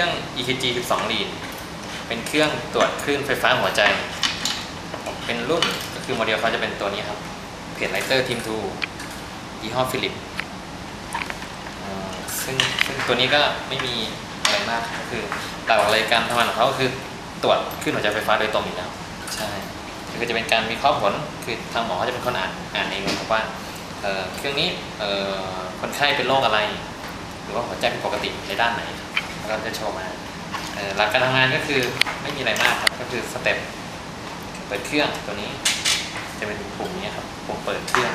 รื่อง EKG 12 ลีดเป็นเครื่องตรวจคลื่นไฟฟ้าหัวใจเป็นรุ่นก็คือโมเดลเขาจะเป็นตัวนี้ครับเพจไลเตอร์ทีม2ยี่ห้อฟิลิปซึ่งตัวนี้ก็ไม่มีอะไรมากก็คือหลักๆเลยการทำงานของเขาก็คือตรวจคลื่นหัวใจไฟฟ้าโดยตรงอยู่แล้วใช่ก็จะเป็นการวิเคราะห์ผลคือทางหมอเขาจะเป็นคนอ่านเองครับว่าเครื่องนี้คนไข้เป็นโรคอะไรหรือว่าหัวใจเป็นปกติในด้านไหนแล้วก็จะโชว์มาหลักการทำงานก็คือไม่มีอะไรมากครับก็คือสเต็ปเปิดเครื่องตัวนี้จะเป็นปุ่มนี้ครับปุ่มเปิดเครื่อง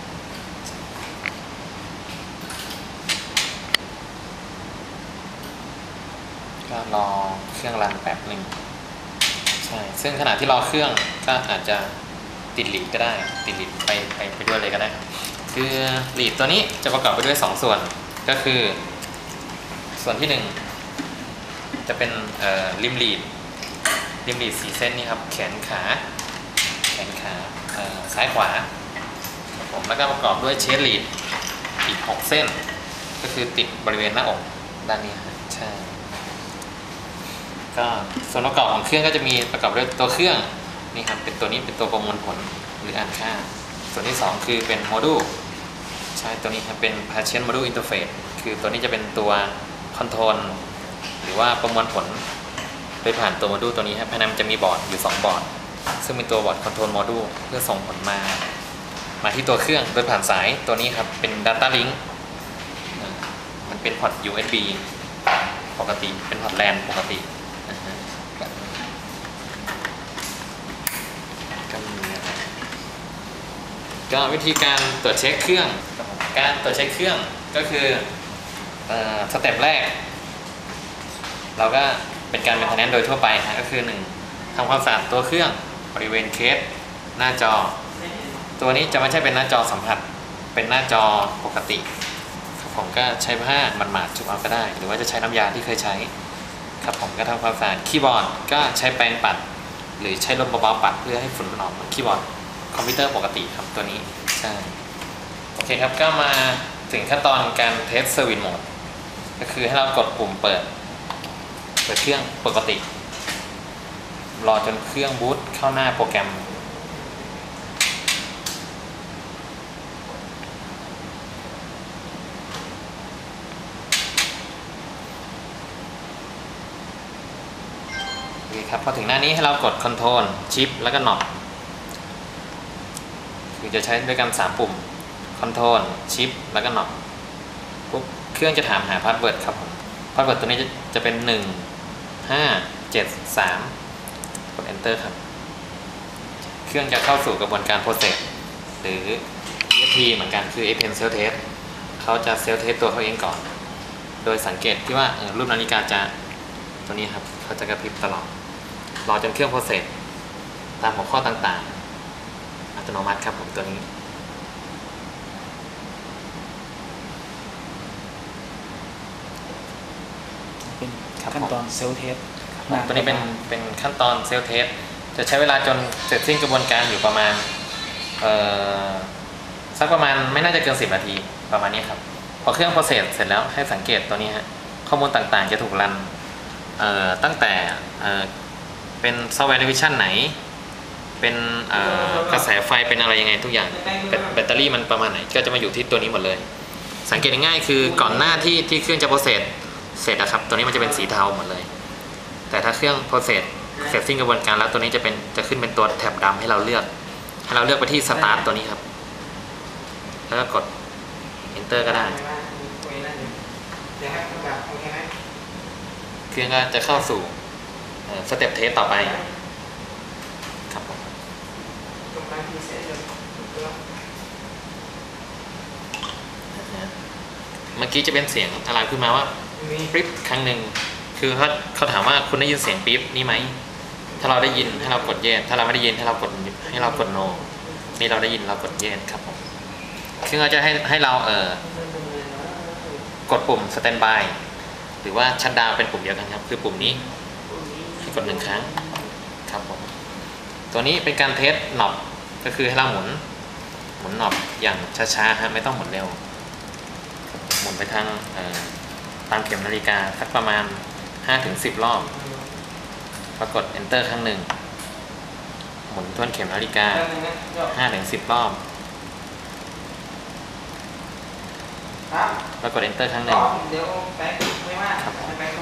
ก็รอเครื่องรันแป๊บหนึ่งใช่ซึ่งขณะที่รอเครื่องก็อาจจะติดลีดก็ได้ติดลีดไปด้วยเลยก็ได้คือลีดตัวนี้จะประกอบไปด้วย2ส่วนก็คือส่วนที่1จะเป็นริมลีด4 เส้นนี่ครับแขนขาซ้ายขวาครับผมแล้วก็ประกอบด้วยเชสลีดอีก6 เส้นก็คือติดบริเวณหน้าอกด้านนี้ใช่ก็ส่วนประกอบของเครื่องก็จะมีประกอบด้วยตัวเครื่องนี่ครับเป็นตัวนี้เป็นตัวประมวลผลหรืออ่านค่าส่วนที่2คือเป็นโมดูลใช่ตัวนี้ครับเป็น Patient Module Interface คือตัวนี้จะเป็นตัวคอนโทรลหรือว่าประมวลผลโดยผ่านตัวโมดูลตัวนี้ครับภายในมันจะมีบอร์ดอยู่2 บอร์ดซึ่งเป็นตัวบอร์ดคอนโทรลโมดูลเพื่อส่งผลมาที่ตัวเครื่องโดยผ่านสายตัวนี้ครับเป็น Data Link มันเป็นพอร์ต USB ปกติเป็นพอร์ต LAN ปกติก็วิธีการตรวจเช็คเครื่องการตรวจเช็คเครื่องก็คือสเต็ปแรกเราก็เป็นการmaintenanceโดยทั่วไปนะก็คือ1ทำความสะอาดตัวเครื่องบริเวณเคสหน้าจอตัวนี้จะไม่ใช่เป็นหน้าจอสัมผัสเป็นหน้าจอปกติผมก็ใช้ผ้าหมาดๆชุบเอาก็ได้หรือว่าจะใช้น้ำยาที่เคยใช้ครับผมก็ทำความสะอาดคีย์บอร์ดก็ใช้แปรงปัดหรือใช้ลมเบาๆปัดเพื่อให้ฝุ่นมันออกคีย์บอร์ดคอมพิวเตอร์ปกติครับตัวนี้ใช่โอเคครับก็มาถึงขั้นตอนการเทสเซอร์วิสโหมดก็คือให้เรากดปุ่มเปิดเครื่องปกติรอจนเครื่องบูตเข้าหน้าโปรแกรมโอเคครับพอถึงหน้านี้ให้เรากด Control Shift แล้วก็ Knobคือจะใช้ด้วยกัน3 ปุ่ม Control Shift แล้วก็ Knob ปุ๊บเครื่องจะถามหาพาสเวิร์ดครับผมพาสเวิร์ดตัวนี้จะเป็น1573กด Enter ครับเครื่องจะเข้าสู่กระบวนการ Process หรือ EFT เหมือนกันคือ Append Self Test เขาจะ Self Test ตัวเขาเองก่อนโดยสังเกตที่ว่ารูปนาฬิกาจะตัวนี้ครับเขาจะกระพริบตลอดรอจนเครื่อง Process ตามหัวข้อต่างๆอัตโนมัติครับผมตัวนี้เป็นขั้นตอนเซลล์เทสตัวนี้เป็นขั้นตอนเซลล์เทสจะใช้เวลาจนเสร็จสิ้นกระบวนการอยู่ประมาณสักประมาณไม่น่าจะเกิน10 นาทีประมาณนี้ครับพอเครื่อง process เสร็จแล้วให้สังเกตตัวนี้ฮะข้อมูลต่างๆจะถูกรันตั้งแต่เป็นซอฟต์แวร์ดิวิชั่นไหนเป็นกระแสไฟเป็นอะไรยังไงทุกอย่างแบตเตอรี่มันประมาณไหนก็จะมาอยู่ที่ตัวนี้หมดเลยสังเกตง่ายๆคือก่อนหน้าที่เครื่องจะ process เสร็จนะครับตัวนี้มันจะเป็นสีเทาหมดเลยแต่ถ้าเครื่อง process เสร็จสิ้นกระบวนการแล้วตัวนี้จะขึ้นเป็นตัวแถบดำให้เราเลือกไปที่ start ตัวนี้ครับแล้วก็กด enter ก็ได้เครื่องก็จะเข้าสู่สเต็ปเทสต่อไปครับผมเมื่อกี้จะเป็นเสียงอะไรขึ้นมาว่าปิ๊บครั้งหนึ่งคือเขาถามว่าคุณได้ยินเสียงปิ๊บนี่ไหมถ้าเราได้ยินให้เรากด yes ถ้าเราไม่ได้ยินให้เรากด no นี่เราได้ยินเรากด yes ครับผมคือเขาจะให้เรากดปุ่ม standby หรือว่าชัตดาวน์เป็นปุ่มเดียวกันครับคือปุ่มนี้ให้กด1 ครั้งครับผมตัวนี้เป็นการเทสน็อบก็คือให้เราหมุนน็อบอย่างช้าๆฮะไม่ต้องหมุนเร็วหมุนไปทางตามเข็มนาฬิกาสักประมาณ 5-10 รอบปรากฏ enter ครั้งหนึ่งหมุนทวนเข็มนาฬิกา 5-10 รอบปรากฏ enter ครั้งหนึ่งครับ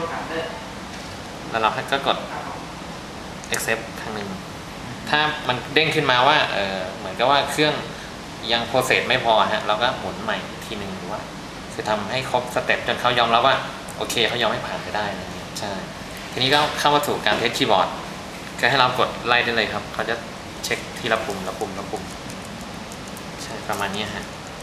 แล้วเราก็กด accept ครั้งหนึ่งถ้ามันเด้งขึ้นมาว่าเหมือนกับว่าเครื่องยังโปรเซสไม่พอฮะเราก็หมุนใหม่ทีหนึ่งหรือว่าคือทำให้ครบสเต็ปจนเขายอมรับว่าโอเคเขายอมให้ผ่านไปได้อะไรเงี้ยใช่ทีนี้ก็เข้ามาสู่การเทสคีย์บอร์ดก็ให้เรากดไล่ได้เลยครับเขาจะเช็คทีละปุ่มละปุ่มละปุ่มใช่ประมาณนี้ฮะ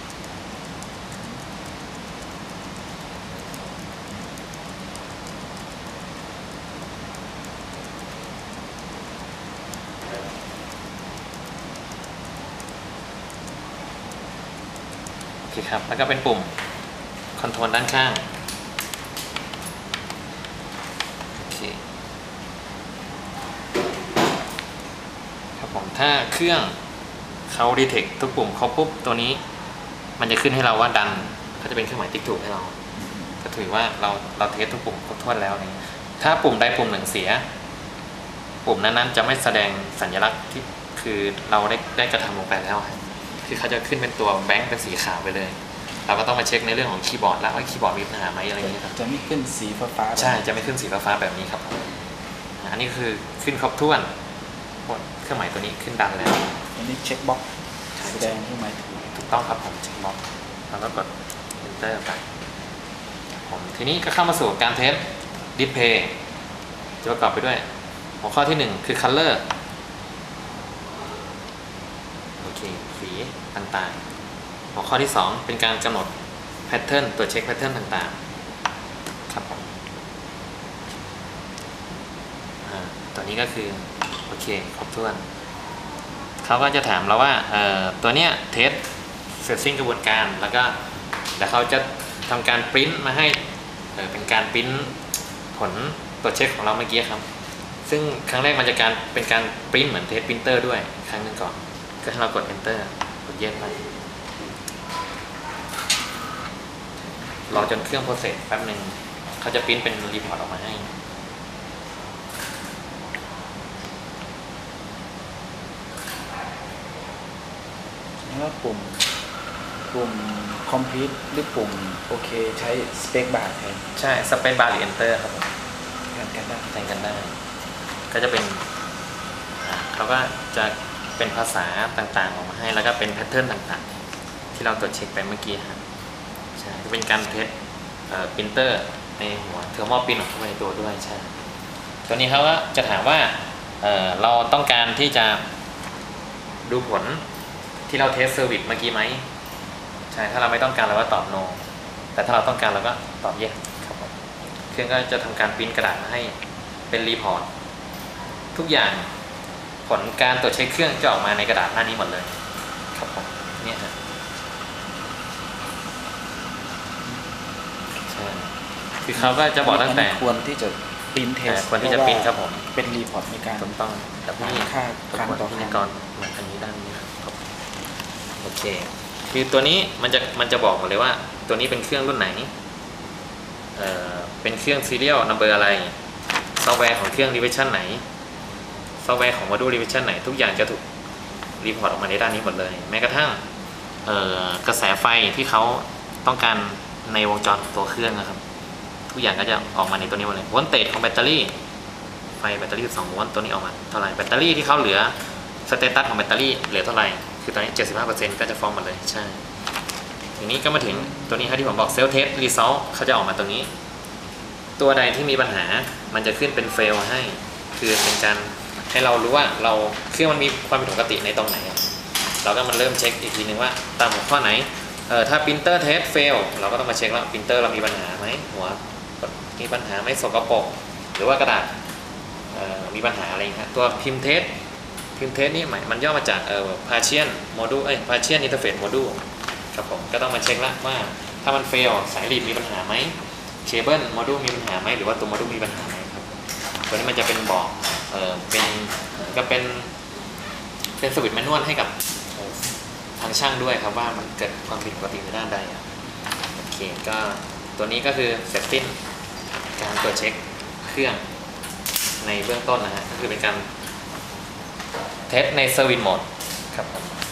ครับแล้วก็เป็นปุ่มคอนโทรลด้านข้างโอเคครับผมถ้าเครื่องเขาดีเทคทุกปุ่มเขาปุ๊บตัวนี้มันจะขึ้นให้เราว่าดันเขาจะเป็นเครื่องหมายติ๊กถูกให้เราก็ถือว่าเราเทสทุกปุ่มครบถ้วนแล้วนี่ถ้าปุ่มใดปุ่มหนึ่งเสียปุ่มนั้นๆจะไม่แสดงสัญลักษณ์ที่คือเราได้กระทำลงไปแล้วคือเขาจะขึ้นเป็นตัวแบงค์เป็นสีขาวไปเลยเราก็ต้องมาเช็คในเรื่องของคีย์บอร์ดแล้วว่าคีย์บอร์ดมีปัญหาไหมอะไรอย่างนี้ครับจะไม่ขึ้นสีฟ้าใช่จะไม่ขึ้นสีฟ้าแบบนี้ครับอันนี้คือขึ้นครบถ้วนเครื่องหมายตัวนี้ขึ้นดันแล้วอันนี้เช็คบ็อกซ์แสดงเครื่องหมายถูกต้องครับผมเช็คบ็อกซ์แล้วก็กด enter ไปผมทีนี้ก็เข้ามาสู่การเทสดิสเพย์จะประกอบไปด้วยหัวข้อที่1คือ color โอเคสีต่างๆหัวข้อที่2เป็นการกำหนดแพทเทิร์นตัวเช็คแพทเทิร์นต่างๆครับผมตัวนี้ก็คือโอเคครบถ้วนเขาก็จะถามเราว่าตัวเนี้ยเทสเสร็จสิ้นกระบวนการแล้วก็เดี๋ยวเขาจะทำการปริ้นมาให้เป็นการปริ้นผลตรวจเช็คของเราเมื่อกี้ครับซึ่งครั้งแรกมันจะเป็นการปริ้นเหมือนเทสปรินเตอร์ด้วยครั้งหนึ่งก่อนก็ให้เรากด enter กดเย็นไปรอจนเครื่องโปรเซสแป๊บหนึ่งเขาจะปริ้นเป็นรีพอร์ตออกมาให้แล้วปุ่ม complete หรือปุ่มโอเคใช้ space bar แทนใช่ space bar หรือ enter ครับผมแทนกันได้ก็จะเป็นเขาก็จะเป็นภาษาต่างๆออกมาให้แล้วก็เป็นแพทเทิร์นต่างๆที่เราตรวจเช็คไปเมื่อกี้ครับใช่จะเป็นการเทสปรินเตอร์ในหัวเทอร์โมปรินออกมาในตัวด้วยใช่ตัวนี้เขาก็จะถามว่าเราต้องการที่จะดูผลที่เราเทสเซอร์วิสเมื่อกี้ไหมใช่ถ้าเราไม่ต้องการเราก็ตอบ no แต่ถ้าเราต้องการเราก็ตอบ yes ครับผมเครื่องก็จะทำการปริ้นกระดาษมาให้เป็นรีพอร์ตทุกอย่างผลการตรวจเช็คเครื่องจะออกมาในกระดาษหน้านี้หมดเลยครับผมเนี่ยฮะใช่คือเขาก็จะบอกตั้งแต่ควรที่จะปริ้นเทสควรที่จะปริ้นครับผมเป็นรีพอร์ตในการต้องแต่นี่ค่าต่อขั้นตอนมาทางนี้ด้านนี้ครับโอเคคือตัวนี้มันจะบอกหมดเลยว่าตัวนี้เป็นเครื่องรุ่นไหนเป็นเครื่อง serial number อะไรซอฟต์แวร์ของเครื่อง revision ไหนซอฟต์แวร์ของ module revision ไหนทุกอย่างจะถูกรีพอร์ตออกมาในด้านนี้หมดเลยแม้กระทั่งกระแสไฟที่เขาต้องการในวงจรตัวเครื่องนะครับทุกอย่างก็จะออกมาในตัวนี้หมดเลยโวลเตจของแบตเตอรี่ไฟแบตเตอรี่12 โวลต์ตัวนี้ออกมาเท่าไหร่แบตเตอรี่ที่เขาเหลือสเตตัสของแบตเตอรี่เหลือเท่าไหร่คือตอนนี้ 75% ก็จะฟ้องหมดเลยใช่ทีนี้ก็มาถึงตัวนี้ครับที่ผมบอก self test result เขาจะออกมาตรงนี้ตัวใดที่มีปัญหามันจะขึ้นเป็น fail ให้คือเป็นการให้เรารู้ว่าเครื่องมันมีความผิดปกติในตรงไหนเราก็มันเริ่มเช็คอีกทีนึงว่าตามหัวข้อไหนถ้า printer test fail เราก็ต้องมาเช็คว่า printer เรามีปัญหาไหมหัวมีปัญหาไหมสกปรกหรือว่ากระดาษมีปัญหาอะไรครับตัวพิมพ์เทสนี่หมายมันย่อมาจากpartial module partial interface module ครับผมก็ต้องมาเช็คละว่าถ้ามัน fail สายลีดมีปัญหาไหมเคเบิลโมดูลมีปัญหาไหมหรือว่าตัวโมดูลมีปัญหาไหมครับตัวนี้มันจะเป็นบอกเป็นสวิตช์แมนนวลให้กับทางช่างด้วยครับว่ามันเกิดความผิดปกติในด้านใดโอเคก็ตัวนี้ก็คือเสร็จสิ้นการตรวจเช็คเคเครื่องในเบื้องต้นนะฮะก็คือเป็นการเทสในเซอร์วิสโหมดครับผม